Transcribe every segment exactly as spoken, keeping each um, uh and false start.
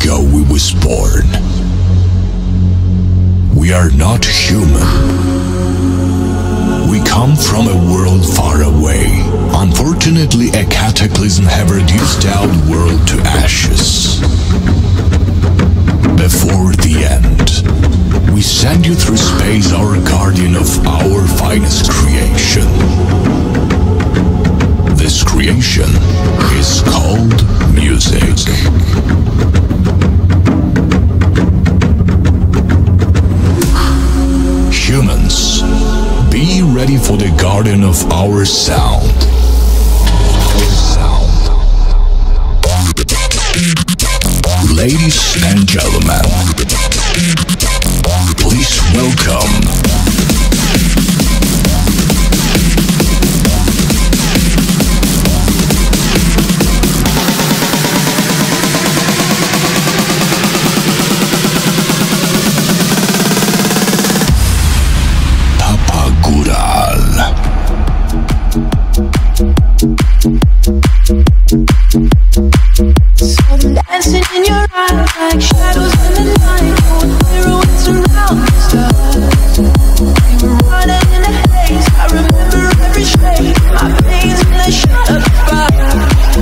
ago we was born. We are not human. We come from a world far away. Unfortunately, a cataclysm have reduced our world to ashes. Before the end, we send you through space, our guardian of our finest creation. This creation is called music. Humans, be ready for the guardian of our sound. Our sound. Ladies and gentlemen, please welcome dancing in your eyes like shadows in the night, going pirouettes around the stars. We were running in a haze, I remember every shade, my veins and they shot up fire.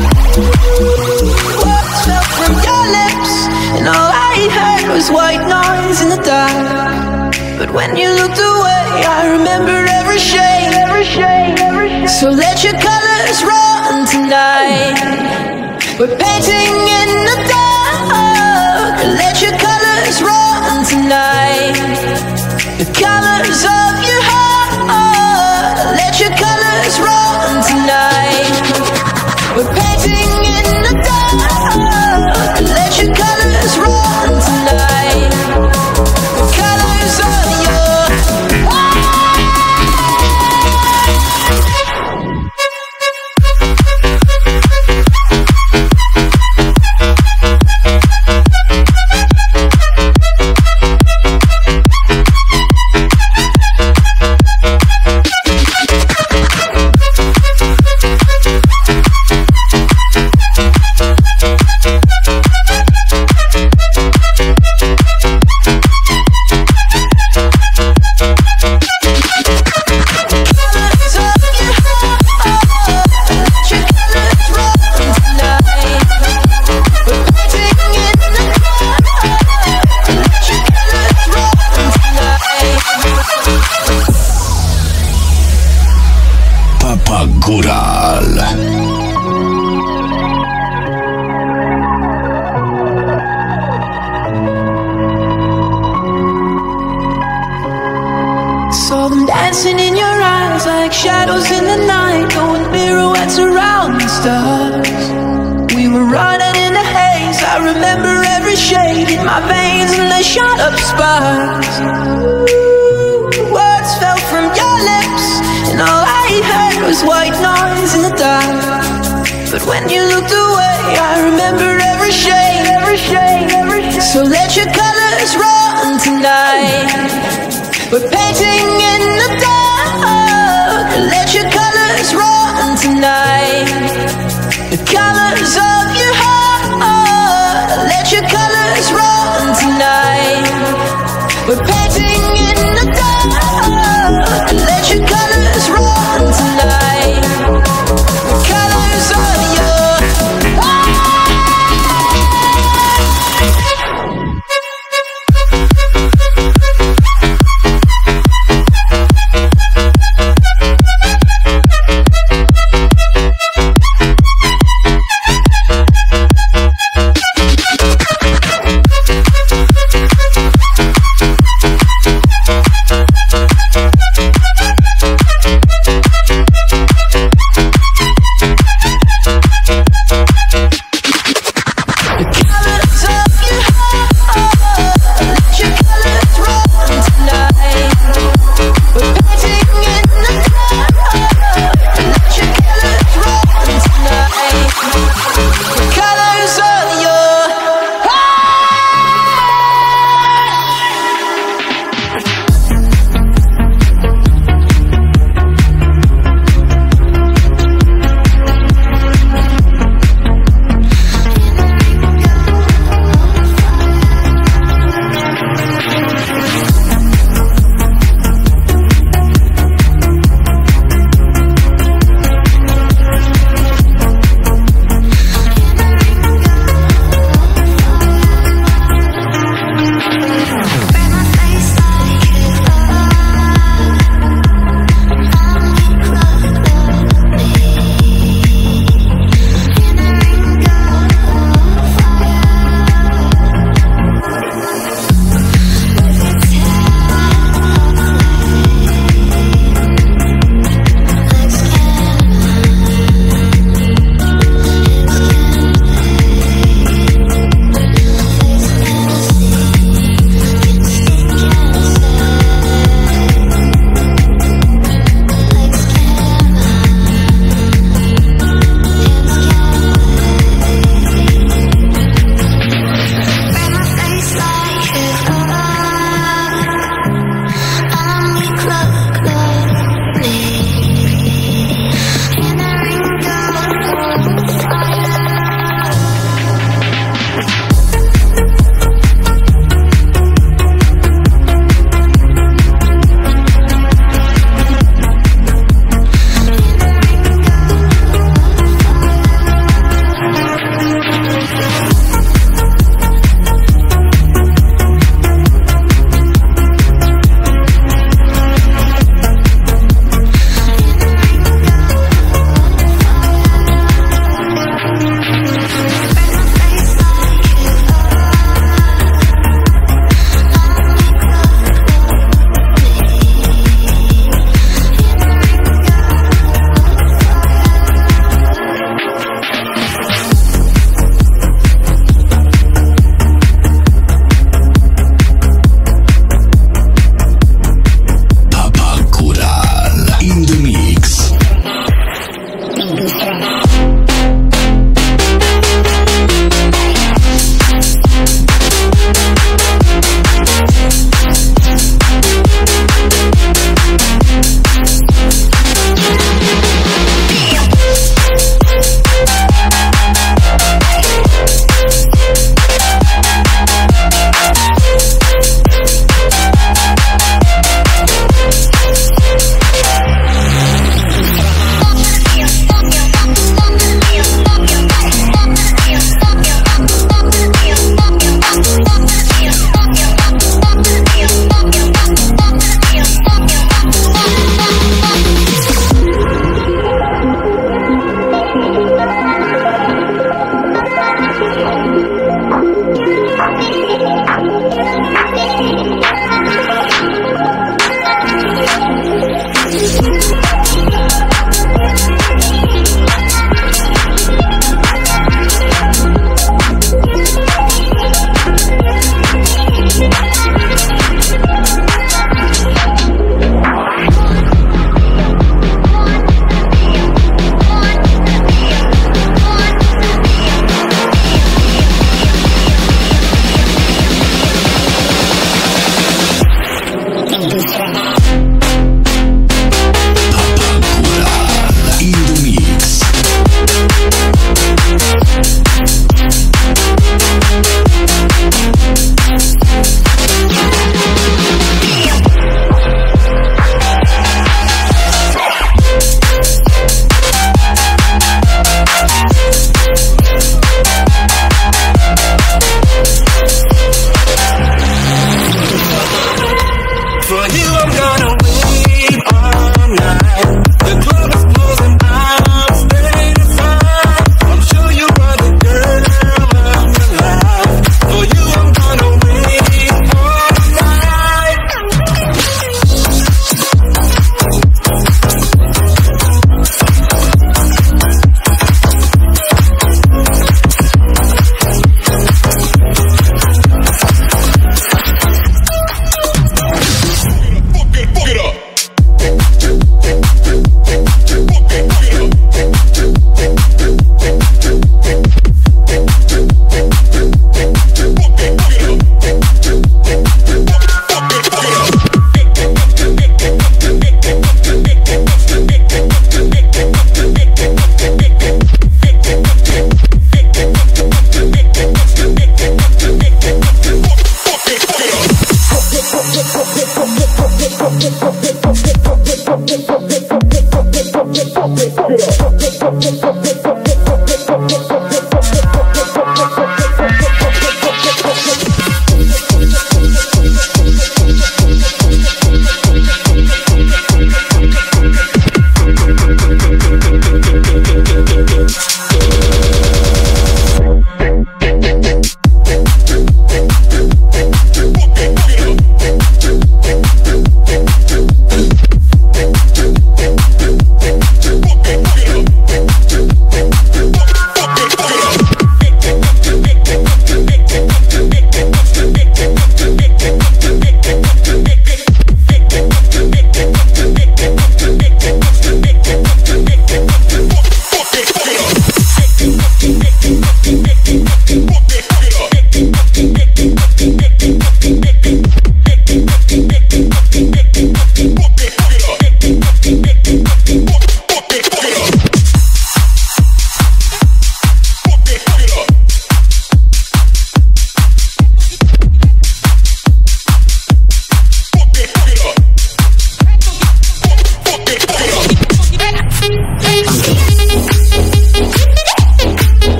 Words fell from your lips, and all I heard was white noise in the dark. But when you looked away, I remembered every shade, every shade, every shade. So let your colors run tonight. We're painting in the dark. Let your colors run tonight. The colors of your heart. Let your colors run tonight. We're painting in the dark. Let your colors run tonight. The colors of your heart. Saw them dancing in your eyes like shadows in the night, going pirouettes around the stars. We were running in a haze, I remember every shade in my veins and they shot up sparks. Words fell from your lips, and all I heard was white noise in the dark. But when you looked away, I remember every shade, every shade, every shade. So let your colors run tonight. We're painting in the dark. Let your colors run tonight. The colors of your heart. Let your colors run tonight. We're painting in the dark. Let your colors run tonight. The colors of your heart.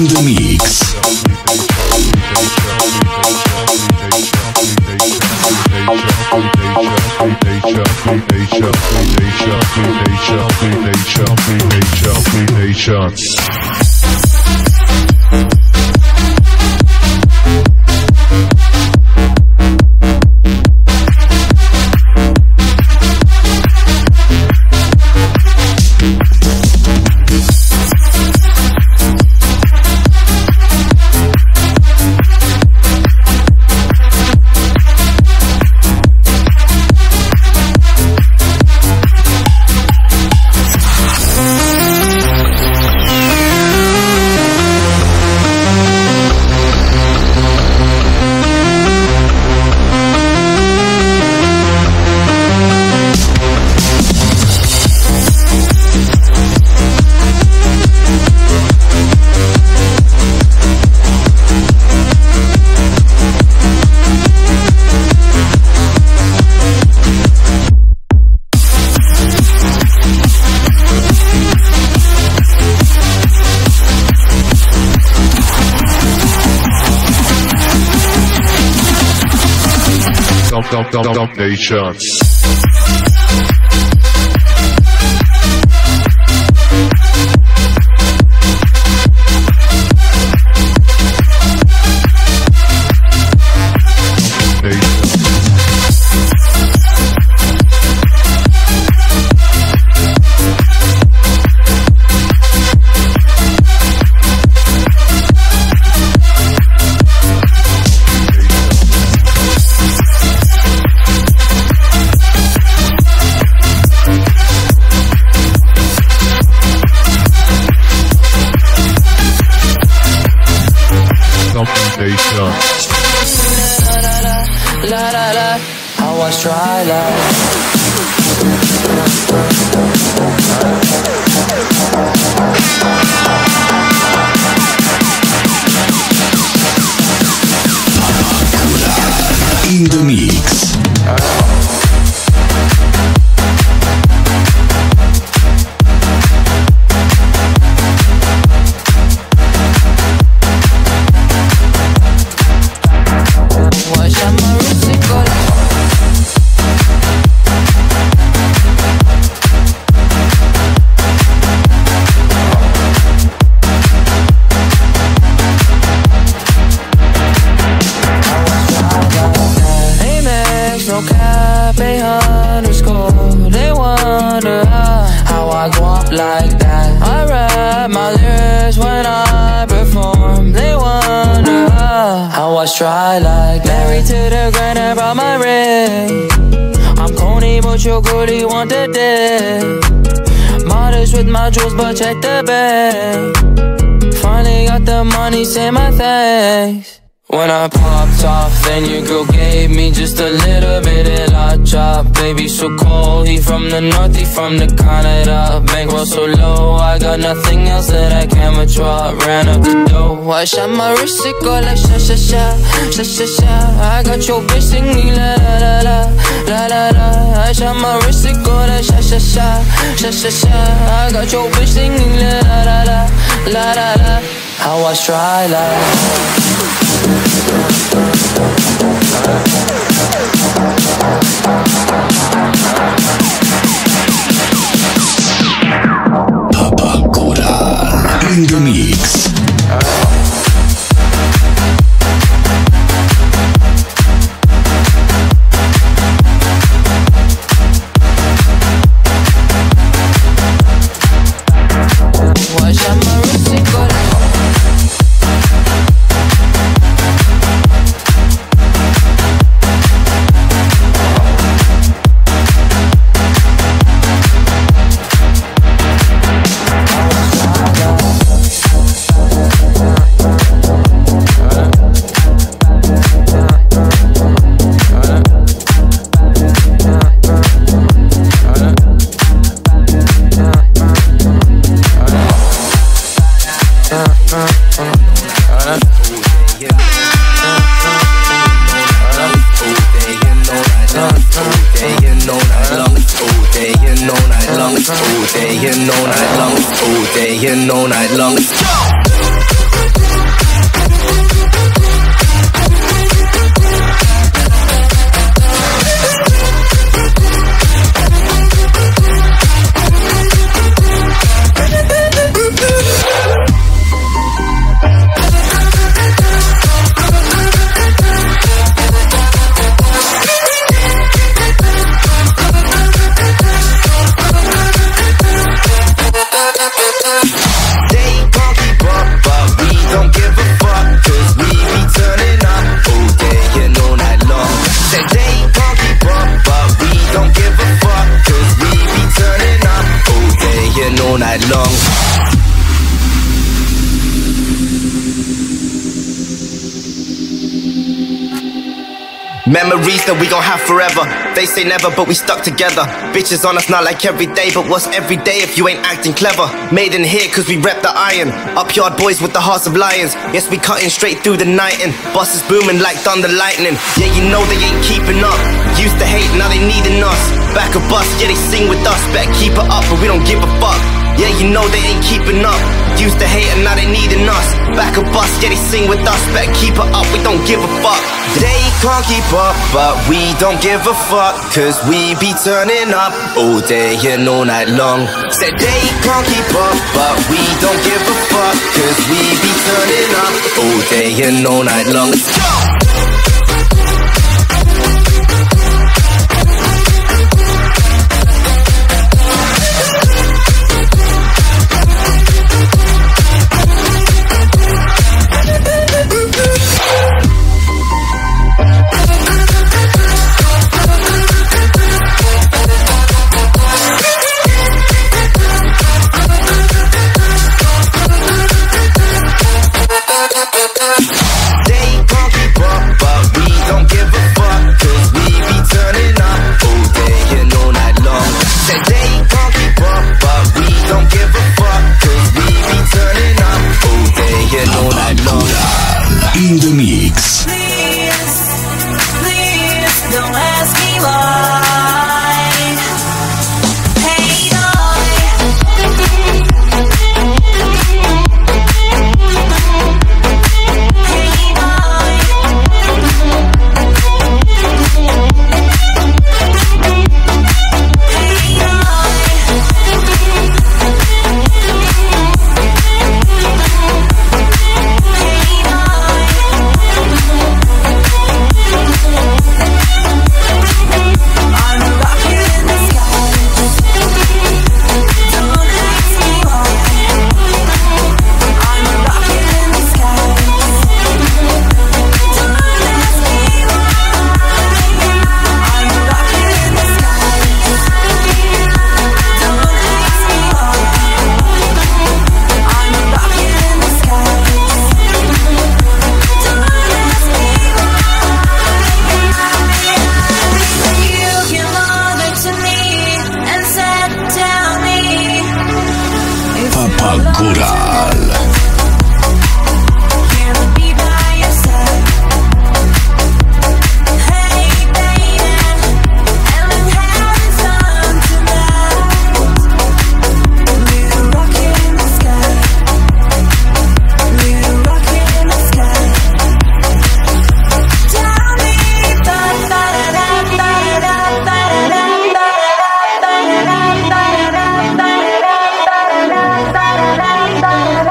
in the mix. Dump, dump, dump, dump nation. La la la, I was try like. In the mix. Like that, I rap my lyrics when I perform. They wonder how I try like that. Married to the grind, I brought my ring. I'm corny, but you're goodie, want the dick. Modest with my jewels, but check the bag. Finally got the money, say my thanks. When I popped off, then your girl gave me just a little bit of la chop. Baby so cold, he from the north, he from the Canada. Bankroll so low, I got nothing else that I can withdraw. Ran up the dough, I shot my wrist, it go like sha sha sha, sha sha sha. I got your bitch singing la la la la, la la la. I shot my wrist, it go like sha sha sha, sha sha sha. I got your bitch singing la la la la, la la la. How I try like. Papa Koran in the mix. All day and all night long, all day and all night long. Memories that we gon' have forever. They say never, but we stuck together. Bitches on us not like every day, but what's every day if you ain't acting clever? Made in here cause we rep the iron. Upyard boys with the hearts of lions. Yes, we cutting straight through the night and bosses booming like thunder lightning. Yeah, you know they ain't keeping up. Used to hate, now they needing us. Back a bus, yeah, they sing with us. Better keep it up, but we don't give a fuck. Yeah, you know they ain't keeping up. Used to hate and now they needing us. Back a bus, yeah, they sing with us. Better keep it up, we don't give a fuck. They can't keep up, but we don't give a fuck. Cause we be turning up all day and all night long. Said they can't keep up, but we don't give a fuck. Cause we be turning up all day and all night long. Let's go! In the mix. Please, please don't ask me why. Hey, Bye.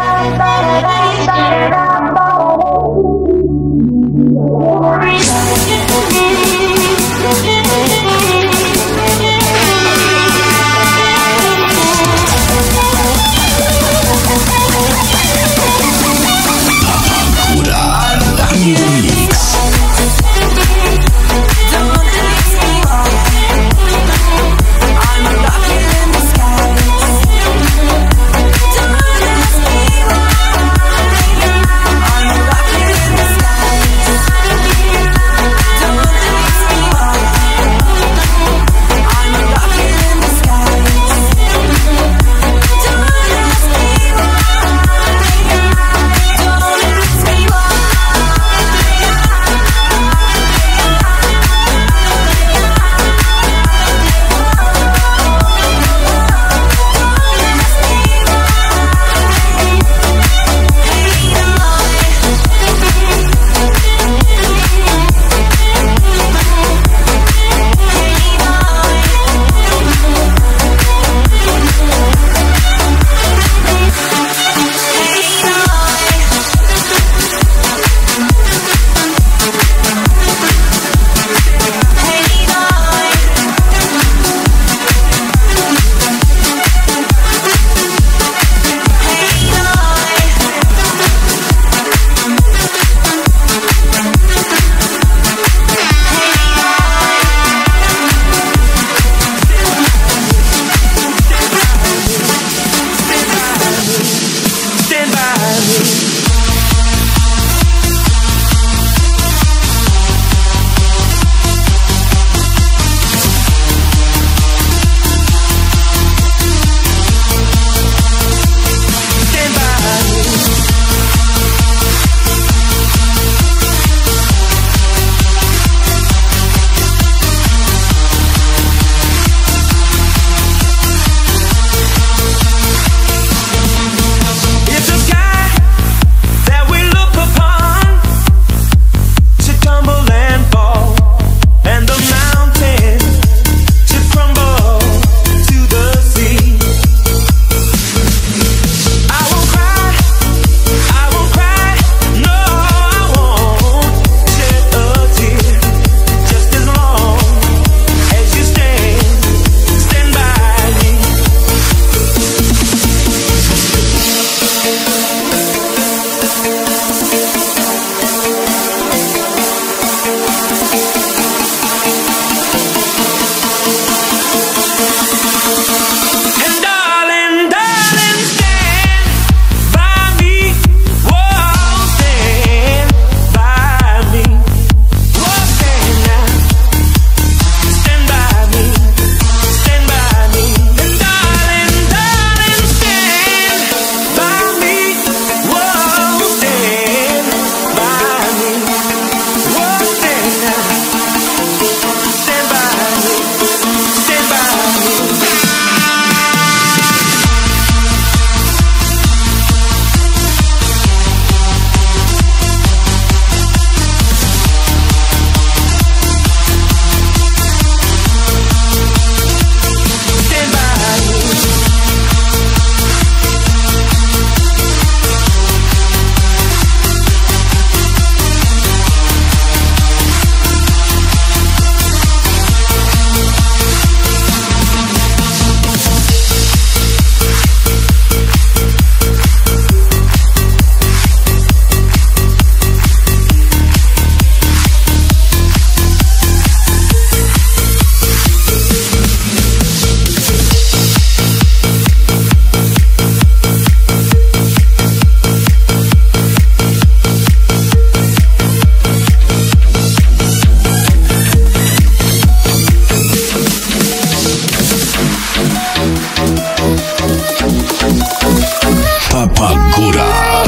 Tapa Góral.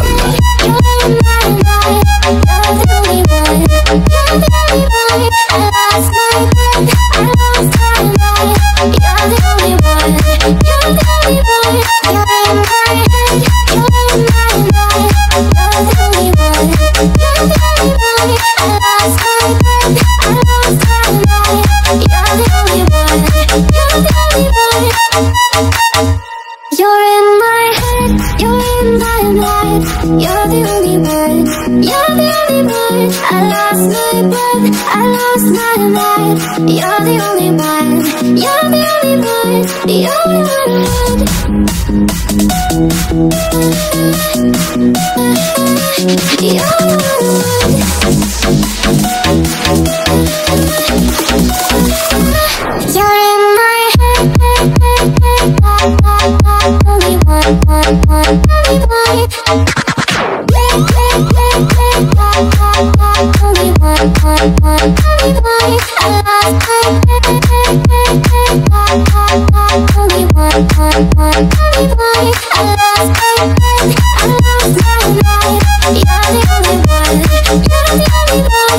You're in my head, you're in my mind. You're the only one, you're the only one. I lost my breath, I lost my mind. You're the only one, you're the only one. You're the only one. You're the You're in my head, only one, one, one, only one. Only one, one, one, only one. I lost my only one, one, one, only one. I lost my I lost my mind. You're the only one, you're the only one.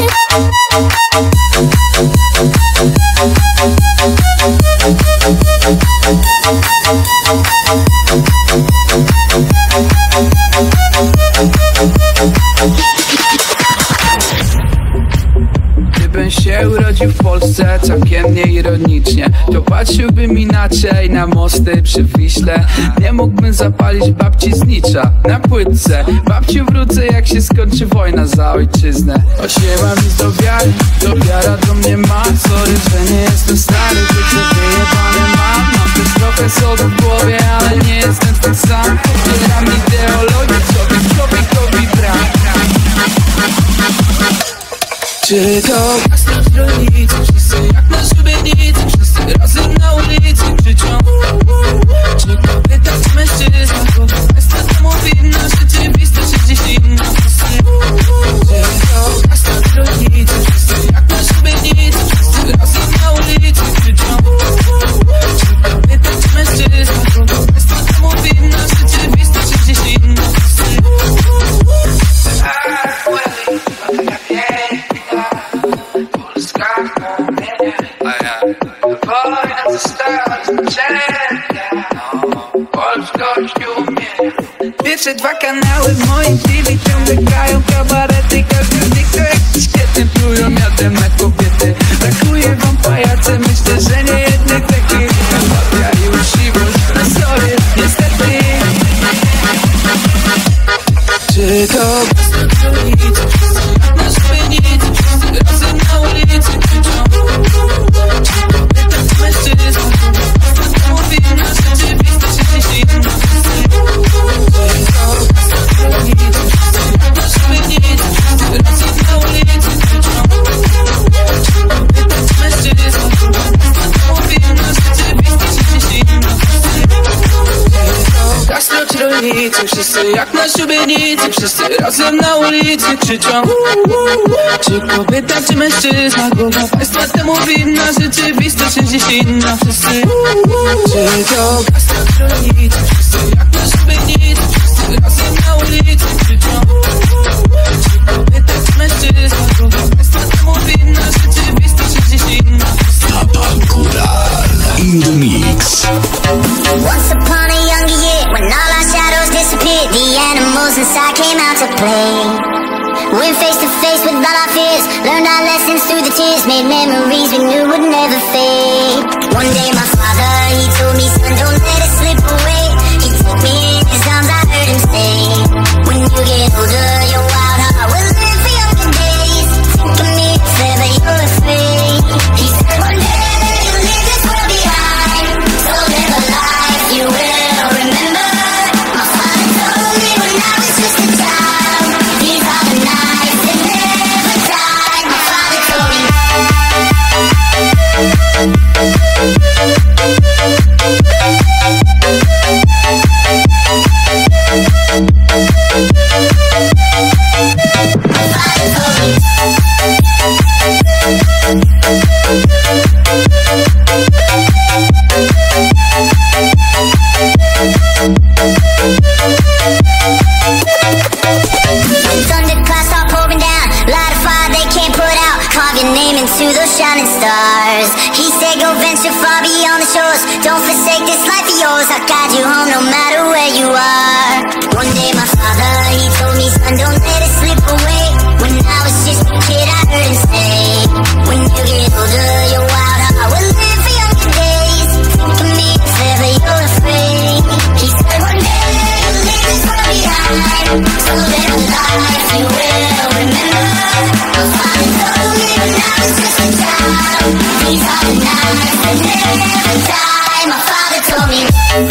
Gdybym się urodził w Polsce całkiem nieironicznie, to patrzyłbym inaczej na mosty przy Wiśle. Nie mógłbym zapalić babci znicza na płytce. Babciu wrócę jak się skończy wojna za ojczyznę. Choć nie mam nic do wiary, to wiara do mnie ma. Sorry, że nie jestem stary, tylko wyjebane mam. Mam też trochę sodu w głowie, ale nie jestem tak sam. Popieram ideologię, człowiek człowiekowi brak. Czy to gaz na stronicy, wszyscy jak na szubienicy, wszyscy razem na ulicy krzyczą. Czy kobieta czy mężczyzna, bo państwa temu winna, rzeczywistość jest dziś inna. Czy to gaz na stronicy, wszyscy jak na szubienicy, wszyscy razem na ulicy krzyczą. Czy kobieta czy mężczyzna, bo państwa temu winna, rzeczywistość jest dziś inna. Pierwsze dwa kanały w moim T V ciągle grają kabarety. Każdy z nich to jakiś kiety, plują miodem na kobiety. Brakuje wam pajace, myślę, że nie jednych takich. Empatia i uczciwość, no sorry, niestety. Czy to gaz na stronicy, na szubienicy, wszyscy razem na ulicy krzyczą. Czy kobieta czy mężczyzna, to mówi na rzeczywistość jest dziś inna. Gasnąć rolnicy, wszyscy jak na szubienicy, wszyscy razem na ulicy krzyczą. Czy kobieta czy mężczyzna, głowa państwa temu winna, rzeczywistość jest dziś inna. Wszyscy, czy to gasnąć rolnicy, wszyscy jak na szubienicy, wszyscy razem na ulicy krzyczą. Czy kobieta czy mężczyzna, głowa państwa temu winna, rzeczywistość jest dziś inna. Tapa Góral in the mix. Once upon a younger year, when all our shadows disappeared, the animals inside came out to play. Went face to face with all our fears, learned our lessons through the tears, made memories we knew would never fade. One day my father, he told me, son, don't let it slip away. He took me in his arms, I heard him say, when you get older, your wild heart will live for younger days. Think of me if ever you're afraid. He said, one day you'll leave this world behind, so live a life you will remember. My father told me when I was just a child, these are the nights that never die. My father told me. I'll guide you home no matter where you are. One day my father, he told me, son, don't let it slip away. When I was just a kid, I heard him say, when you get older, your wild heart will live for younger days. Think of me if ever you're afraid. He said one day you'll leave this world behind, so live a life you will remember. My father told me when I was just a child, these are the nights that never die. My father told me.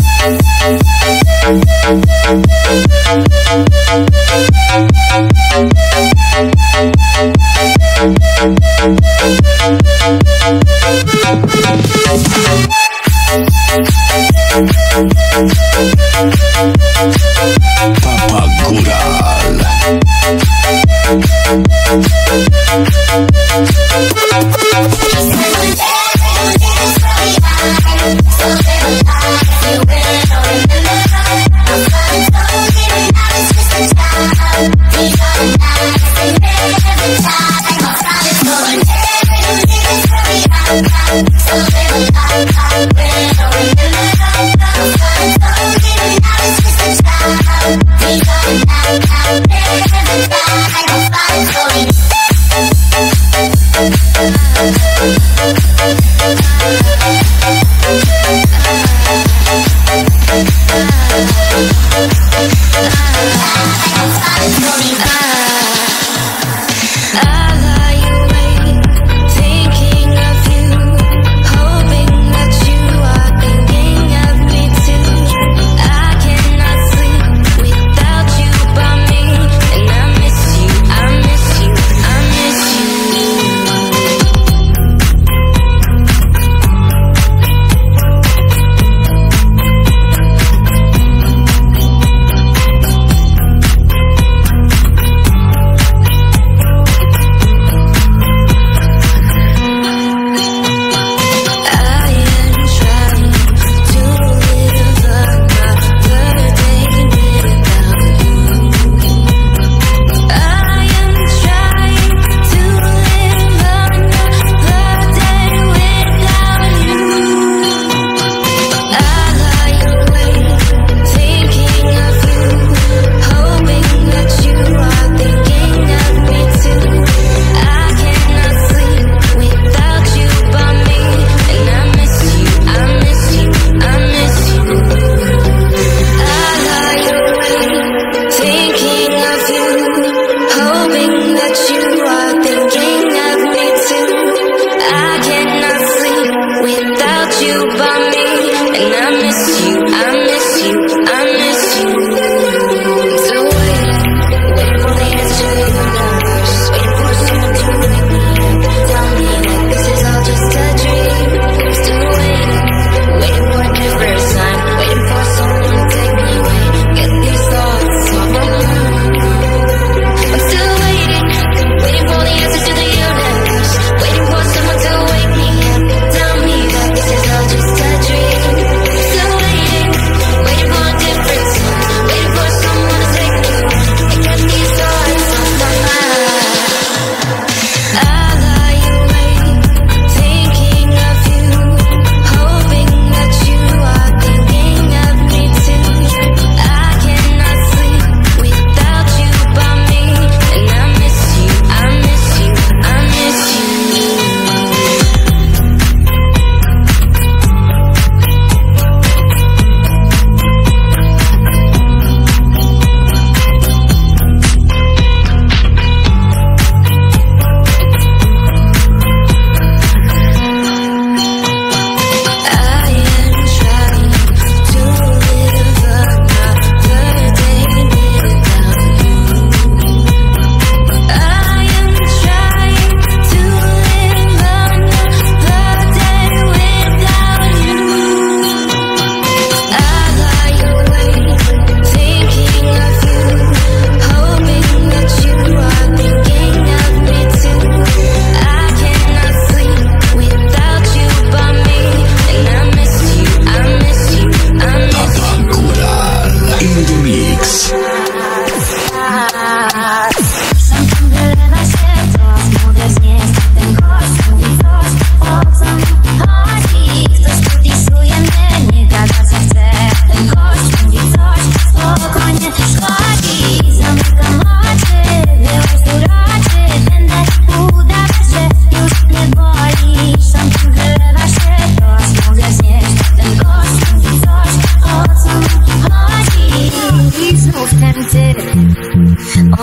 Papa Gural.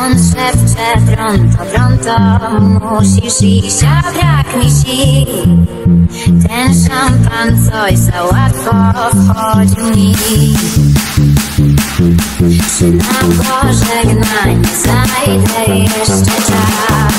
On szepcze pronto, pronto, musisz iść, a brak mi sił. Ten szampan coś za łatwo wchodził mi. Czy na pożegnanie znajdę jeszcze czas?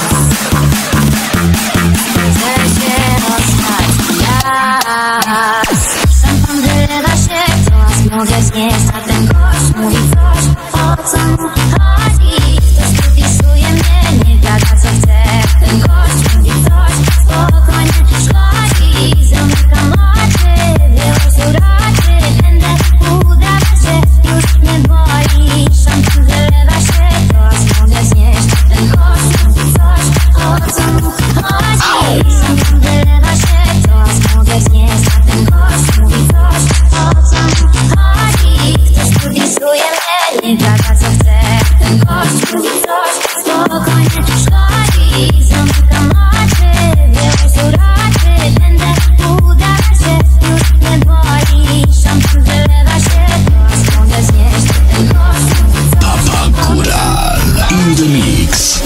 Chcę się ostatni raz. Szampan wylewa się, to mogę znieść, a ten gość mówi coś, o co mu chodzi. Ktoś tu pisuje mnie, nie gada co chce. Ten gość mówi coś, spokojnie szkodzi. Zamykam oczy, wyłóż uroczy. Będę udawać się, już nie boli. Szampan wylewa się, to mogę znieść. Ten gość mówi coś, o co mu chodzi. Szampan wylewa się, to mogę znieść. A ten gość mówi coś, o co mu chodzi. Ktoś tu pisuje mnie, nie gada co chce. Ten gość mówi coś, spokojnie szkodzi. Zamykam oczy, wyłóż uroczy. Będę udawać się, już nie boli. Szampan wylewa się, to mogę znieść. Ten gość mówi coś. Papa Kural in the mix.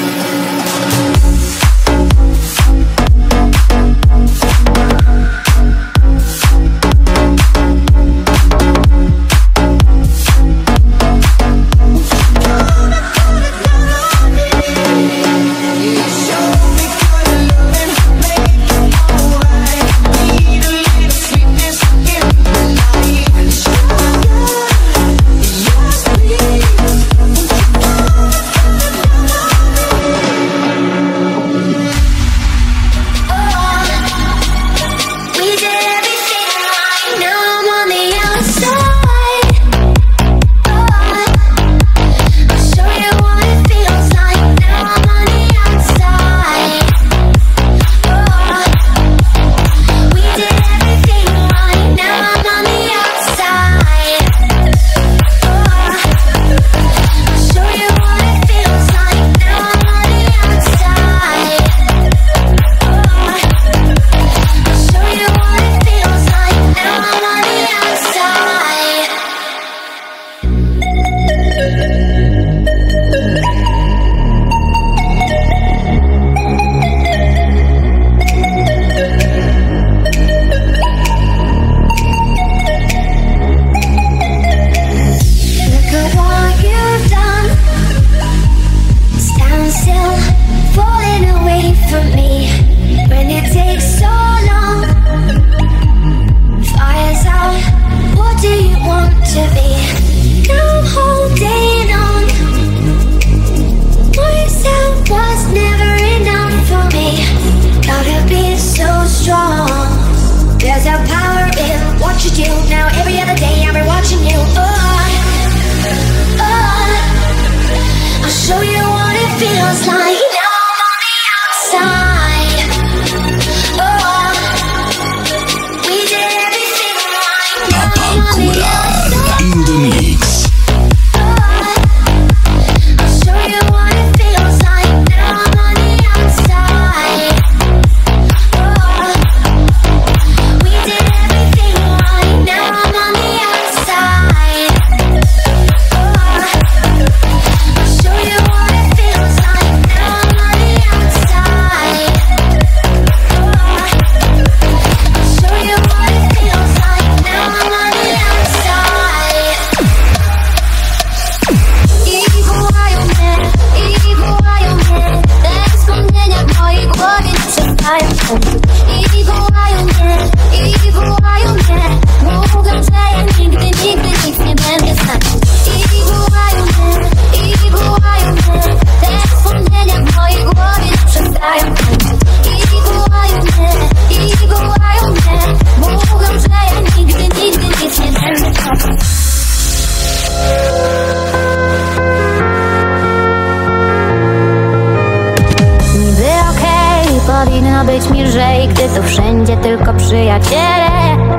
Powinno być mi lżej, gdy tu wszędzie tylko przyjaciele.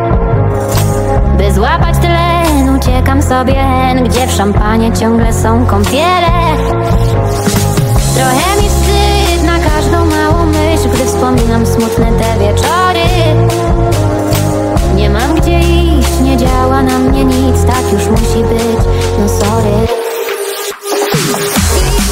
By złapać tlen, uciekam sobie hen, gdzie w szampanie ciągle są kąpiele. Trochę mi wstyd na każdą małą myśl, gdy wspominam smutne te wieczory. Nie mam gdzie iść, nie działa na mnie nic, tak już musi być, no sorry.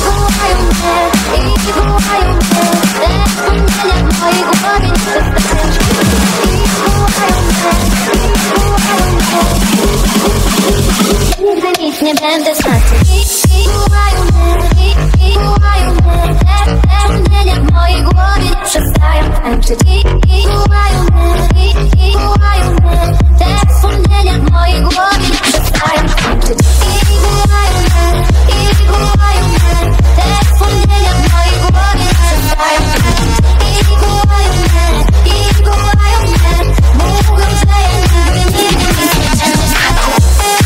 Nie będę znaczyć. Wołają mnie, wołają mnie. Te wspomnienia w mojej głowie nie przestają tańczyć. Wołają mnie, wołają mnie. Te wspomnienia w mojej głowie nie przestają tańczyć. Wołają mnie, wołają mnie. Te wspomnienia w mojej głowie nie przestają tańczyć. Wołają mnie, wołają mnie. Mówią, że ja nigdy, nigdy nie będę znaczyć.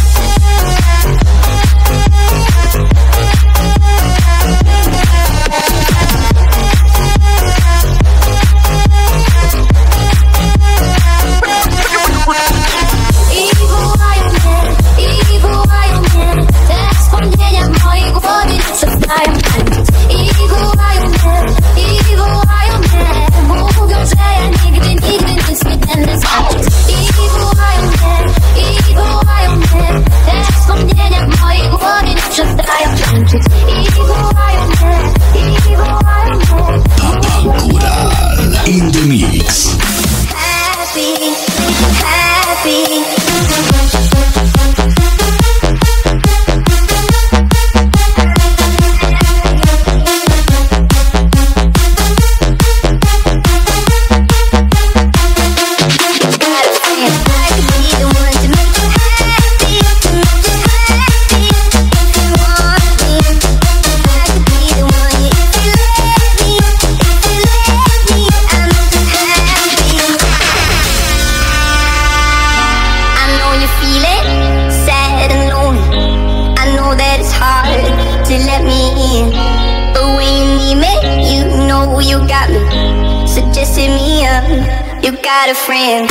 In the mix. Happy, happy. You got a friend.